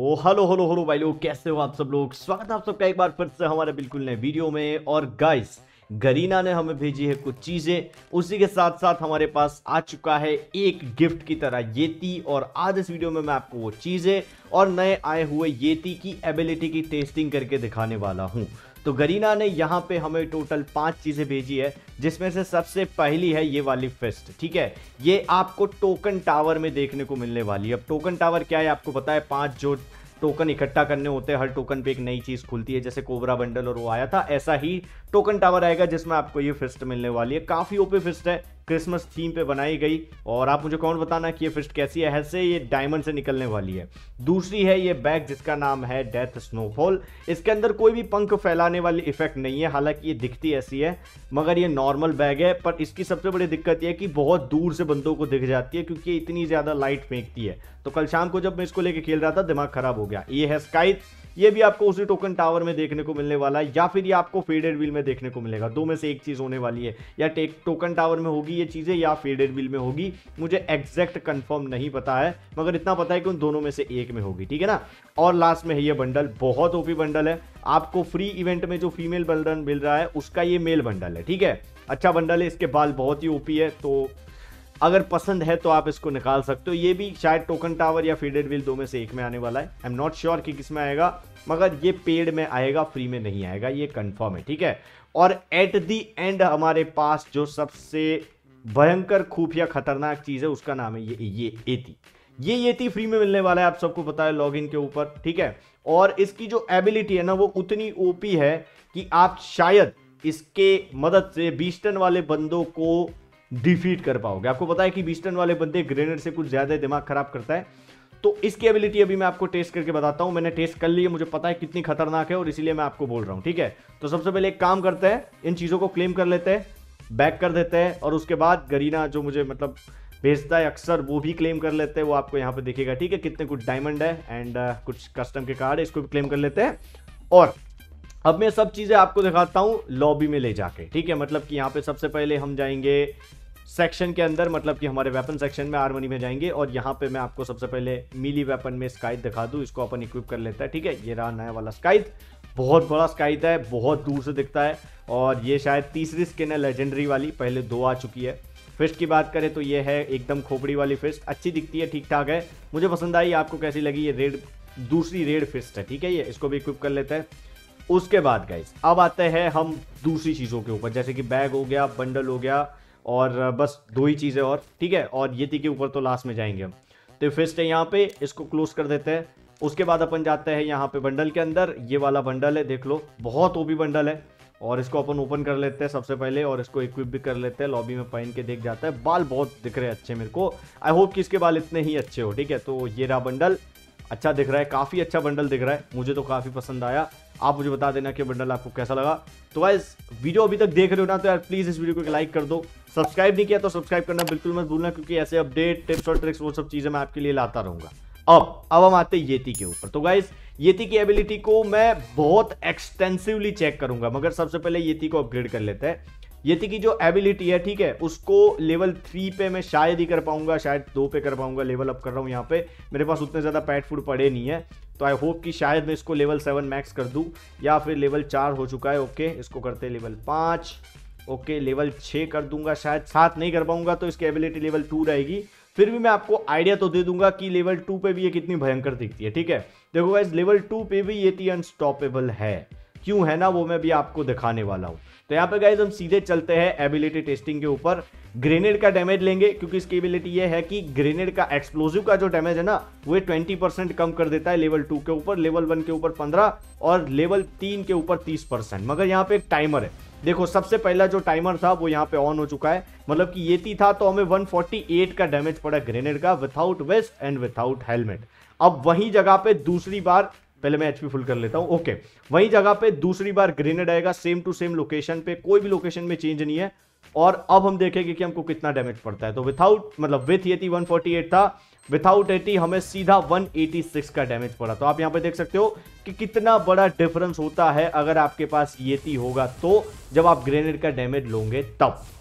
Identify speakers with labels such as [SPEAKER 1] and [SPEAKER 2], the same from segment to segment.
[SPEAKER 1] तो hello hello hello भाई लोग, कैसे हो आप सब लोग। स्वागत है आप सबका एक बार फिर से हमारे बिल्कुल नए वीडियो में। और गाइस, गरीना ने हमें भेजी है कुछ चीजें, उसी के साथ साथ हमारे पास आ चुका है एक गिफ्ट की तरह येती। और आज इस वीडियो में मैं आपको वो चीजें और नए आए हुए येती की एबिलिटी की टेस्टिंग करके दिखाने वाला हूं। तो गरीना ने यहाँ पे हमें टोटल 5 चीजें भेजी है, जिसमें से सबसे पहली है ये वाली फिस्ट। ठीक है, ये आपको टोकन टावर में देखने को मिलने वाली है। अब टोकन टावर क्या है आपको पता है, 5 जो टोकन इकट्ठा करने होते हैं, हर टोकन पे एक नई चीज खुलती है। जैसे कोबरा बंडल और वो आया था, ऐसा ही टोकन टावर आएगा जिसमें आपको ये फिस्ट मिलने वाली है। काफी ओपी फिस्ट है, क्रिसमस थीम पे बनाई गई। और आप मुझे कौन बताना कि ये फिस्ट कैसी है। ऐसे ये डायमंड से निकलने वाली है। दूसरी है ये बैग जिसका नाम है डेथ स्नोफॉल। इसके अंदर कोई भी पंख फैलाने वाली इफेक्ट नहीं है, हालांकि ये दिखती ऐसी है, मगर ये नॉर्मल बैग है। पर इसकी सबसे बड़ी दिक्कत ये है कि बहुत दूर से बंदों को दिख जाती है, क्योंकि ये इतनी ज्यादा लाइट फेंकती है। तो कल शाम को जब मैं इसको लेके खेल रहा था, दिमाग खराब हो गया। ये है स्काइथ, ये भी आपको उसी टोकन टावर में देखने को मिलने वाला है, या फिर ये आपको फेडेड व्हील में देखने को मिलेगा। दो में से एक चीज होने वाली है, या टोकन टावर में होगी ये चीजें, या फेडेड व्हील में होगी। मुझे एग्जैक्ट कंफर्म नहीं पता है, मगर इतना पता है कि उन दोनों में से एक में होगी। ठीक है ना। और लास्ट में है ये बंडल, बहुत ओपी बंडल है। आपको फ्री इवेंट में जो फीमेल बंडल मिल रहा है, उसका ये मेल बंडल है। ठीक है, अच्छा बंडल है, इसके बाल बहुत ही ओपी है। तो अगर पसंद है तो आप इसको निकाल सकते हो। ये भी शायद टोकन टावर या फीडेड व्हील दो में से एक में आने वाला है। आई एम नॉट श्योर कि किस में आएगा, मगर ये पेड में आएगा, फ्री में नहीं आएगा, ये कंफर्म है। ठीक है। और एट दी एंड हमारे पास जो सबसे भयंकर खुफिया खतरनाक चीज है, उसका नाम है ये येती। ये येती फ्री में मिलने वाला है, आप सबको पता है, लॉगिन के ऊपर। ठीक है। और इसकी जो एबिलिटी है ना, वो उतनी ओपी है कि आप शायद इसके मदद से 20 टन वाले बंदों को डिफीट कर पाओगे। आपको पता है कि 20 टन वाले बंदे ग्रेनेड से कुछ ज्यादा दिमाग खराब करता है। तो इसकी एबिलिटी अभी मैं आपको टेस्ट करके बताता हूं। मैंने टेस्ट कर ली है, मुझे पता है कितनी खतरनाक है, और इसीलिए मैं आपको बोल रहा हूं। ठीक है। तो सबसे पहले एक काम करते हैं, इन चीजों को क्लेम कर लेते हैं, बैक कर देते हैं, और उसके बाद गरीना जो मुझे मतलब भेजता है अक्सर, वो भी क्लेम कर लेते हैं। वो आपको यहाँ पे दिखेगा। ठीक है, कितने कुछ डायमंड है एंड कुछ कस्टम के कार्ड है, इसको भी क्लेम कर लेते हैं। और अब मैं सब चीजें आपको दिखाता हूं लॉबी में ले जाके। ठीक है, मतलब कि यहाँ पे सबसे पहले हम जाएंगे सेक्शन के अंदर, मतलब कि हमारे वेपन सेक्शन में, आर्मनी में जाएंगे। और यहाँ पे मैं आपको सबसे पहले मीली वेपन में स्काइथ दिखा दूं, इसको अपन इक्विप कर लेता है। ठीक है, ये रहा नया वाला स्काइथ, बहुत बड़ा स्काइथ है, बहुत दूर से दिखता है। और ये शायद तीसरी स्किन है लेजेंडरी वाली, पहले 2 आ चुकी है। फिस्ट की बात करें तो ये है एकदम खोपड़ी वाली फिस्ट, अच्छी दिखती है, ठीक ठाक है, मुझे पसंद आई। आपको कैसी लगी? ये रेड, दूसरी रेड फिस्ट है। ठीक है, ये इसको भी इक्विप कर लेते हैं। उसके बाद गाइस अब आते हैं हम दूसरी चीजों के ऊपर, जैसे कि बैग हो गया, बंडल हो गया, और बस 2 ही चीजें और। ठीक है, और येती के ऊपर तो लास्ट में जाएंगे हम। तो फिस्ट है यहाँ पे, इसको क्लोज कर देते हैं। उसके बाद अपन जाते हैं यहाँ पे बंडल के अंदर। ये वाला बंडल है, देख लो, बहुत ओपी बंडल है। और इसको अपन ओपन कर लेते हैं सबसे पहले, और इसको इक्विप भी कर लेते हैं। लॉबी में पहन के देख जाता है, बाल बहुत दिख रहे हैं अच्छे मेरे को। आई होप कि इसके बाल इतने ही अच्छे हो। ठीक है, तो ये रहा बंडल, अच्छा दिख रहा है, काफी अच्छा बंडल दिख रहा है, मुझे तो काफी पसंद आया। आप मुझे बता देना कि बंडल आपको कैसा लगा। तो गाइस, वीडियो अभी तक देख रहे हो ना, तो यार प्लीज इस वीडियो को एक लाइक कर दो। सब्सक्राइब नहीं किया तो सब्सक्राइब करना बिल्कुल मत भूलना, क्योंकि ऐसे अपडेट, टिप्स और ट्रिक्स, वो सब चीजें मैं आपके लिए लाता रहूंगा। अब हम आते हैं येती के ऊपर। तो गाइस, येती की एबिलिटी को मैं बहुत एक्सटेंसिवली चेक करूंगा, मगर सबसे पहले येती को अपग्रेड कर लेते हैं। येती की जो एबिलिटी है, ठीक है, उसको लेवल 3 पे मैं शायद ही कर पाऊंगा, शायद 2 पे कर पाऊंगा। लेवल अप कर रहा हूं यहाँ पे, मेरे पास उतने ज्यादा पैट फूड पड़े नहीं है। तो आई होप कि शायद मैं इसको लेवल 7 मैक्स कर दूं, या फिर लेवल 4 हो चुका है। ओके, इसको करते हैं लेवल 5। ओके, लेवल 6 कर दूंगा, शायद 7 नहीं कर पाऊंगा, तो इसकी एबिलिटी लेवल 2 रहेगी। फिर भी मैं आपको आइडिया तो दे दूंगा कि लेवल 2 पे भी ये कितनी भयंकर दिखती है। ठीक है, देखो गाइस, लेवल 2 पे भी ये अनस्टॉपेबल है। क्यों है ना, वो मैं भी आपको दिखाने वाला हूं। तो यहाँ पे गाइस हम सीधे चलते हैं एबिलिटी टेस्टिंग के ऊपर। ग्रेनेड का डैमेज लेंगे, क्योंकि इसकी एबिलिटी ये है कि ग्रेनेड का एक्सप्लोजिव का जो डैमेज है ना, वो 20% कम कर देता है लेवल 2 के ऊपर, लेवल 1 के ऊपर 15 और लेवल 3 के ऊपर 30%। मगर यहाँ पे एक टाइमर है, देखो सबसे पहला जो टाइमर था वो यहाँ पे ऑन हो चुका है। मतलब कि येती था तो हमें 148 का डैमेज पड़ा ग्रेनेड का, without vest and without helmet. अब वही जगह पे दूसरी बार, पहले मैं एचपी फुल कर लेता हूं। ओके, वही जगह पे दूसरी बार ग्रेनेड आएगा, सेम टू सेम लोकेशन पे, कोई भी लोकेशन में चेंज नहीं है। और अब हम देखेंगे कि हमको कितना डैमेज पड़ता है। तो विथआउट, मतलब विथ येती 148 था, विथआउट 80 हमें सीधा 186 का डैमेज पड़ा। तो आप यहां पे देख सकते हो कि कितना बड़ा डिफरेंस होता है अगर आपके पास येती होगा तो, जब आप ग्रेनेड का डैमेज लोगे तब।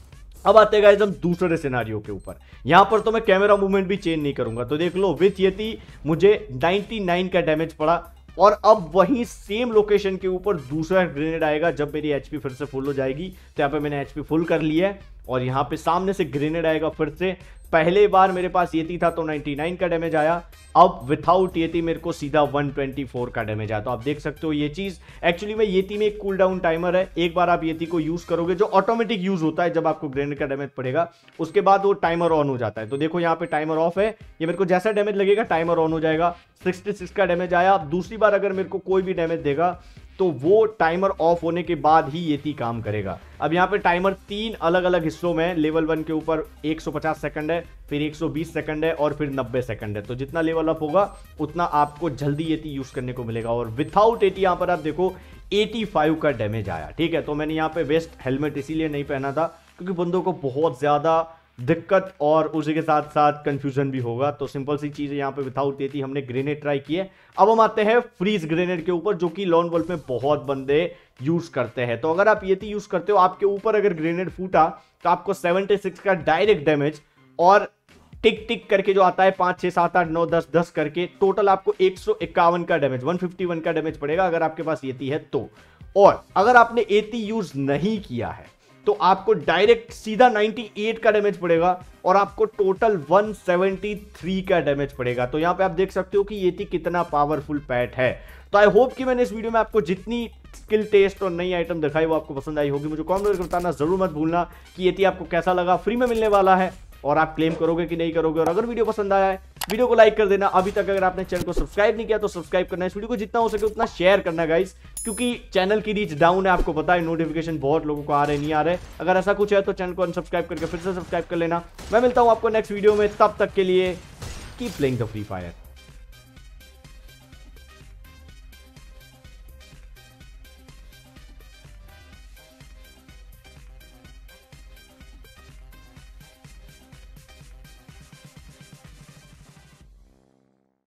[SPEAKER 1] अब आते हैं गाइस हम दूसरे सिनेरियो के ऊपर। यहां पर तो मैं कैमरा मूवमेंट भी चेंज नहीं करूंगा, तो देख लो विथ यति मुझे 99 का डैमेज पड़ा। और अब वही सेम लोकेशन के ऊपर दूसरा ग्रेनेड आएगा जब मेरी एचपी फिर से फुल हो जाएगी। तो यहाँ पे मैंने एचपी फुल कर लिया है और यहाँ पे सामने से ग्रेनेड आएगा फिर से। पहले बार मेरे पास येती था तो 99 का डैमेज आया, अब विथआउट येती मेरे को सीधा 124 का डैमेज आया। तो आप देख सकते हो ये चीज एक्चुअली में येती में एक कूल डाउन टाइमर है। एक बार आप येती को यूज करोगे जो ऑटोमेटिक यूज होता है जब आपको ग्रेनेड का डैमेज पड़ेगा, उसके बाद वो टाइमर ऑन हो जाता है। तो देखो यहाँ पे टाइमर ऑफ है, ये मेरे को जैसा डैमेज लगेगा टाइमर ऑन हो जाएगा। 66 का डैमेज आया। अब दूसरी बार अगर मेरे को कोई भी डैमेज देगा तो वो टाइमर ऑफ होने के बाद ही येती काम करेगा। अब यहाँ पे टाइमर 3 अलग अलग हिस्सों में, लेवल 1 के ऊपर 150 सेकंड है, फिर 120 सेकंड है और फिर 90 सेकंड है। तो जितना लेवल अप होगा उतना आपको जल्दी येती यूज करने को मिलेगा। और विथआउट येती यहाँ पर आप देखो 85 का डैमेज आया। ठीक है, तो मैंने यहाँ पे वेस्ट हेलमेट इसीलिए नहीं पहना था क्योंकि बंदों को बहुत ज्यादा दिक्कत और उसी के साथ साथ कंफ्यूजन भी होगा। तो सिंपल सी चीज है, यहाँ पे विथआउट येती हमने ग्रेनेड ट्राई किए। अब हम आते हैं फ्रीज ग्रेनेड के ऊपर जो कि लॉन वॉल्फ में बहुत बंदे यूज करते हैं। तो अगर आप येती यूज करते हो, आपके ऊपर अगर ग्रेनेड फूटा तो आपको 76 का डायरेक्ट डैमेज और टिक टिक करके जो आता है 5 6 7 8 9 10 10 करके टोटल आपको 151 का डैमेज 151 का डैमेज पड़ेगा अगर आपके पास येती है तो। और अगर आपने येती यूज नहीं किया है तो आपको डायरेक्ट सीधा 98 का डैमेज पड़ेगा और आपको टोटल 173 का डैमेज पड़ेगा। तो यहां पे आप देख सकते हो कि येती कितना पावरफुल पैट है। तो आई होप कि मैंने इस वीडियो में आपको जितनी स्किल टेस्ट और नई आइटम दिखाई वो आपको पसंद आई होगी। मुझे कमेंट करके बताना जरूर मत भूलना कि येती आपको कैसा लगा। फ्री में मिलने वाला है और आप क्लेम करोगे कि नहीं करोगे। और अगर वीडियो पसंद आया है वीडियो को लाइक कर देना। अभी तक अगर आपने चैनल को सब्सक्राइब नहीं किया तो सब्सक्राइब करना, इस वीडियो को जितना हो सके उतना शेयर करना गाइस, क्योंकि चैनल की रीच डाउन है। आपको पता है नोटिफिकेशन बहुत लोगों को आ रहे नहीं आ रहे। अगर ऐसा कुछ है तो चैनल को अनसब्सक्राइब करके फिर से सब्सक्राइब कर लेना। मैं मिलता हूं आपको नेक्स्ट वीडियो में, तब तक के लिए keep playing the Free fire.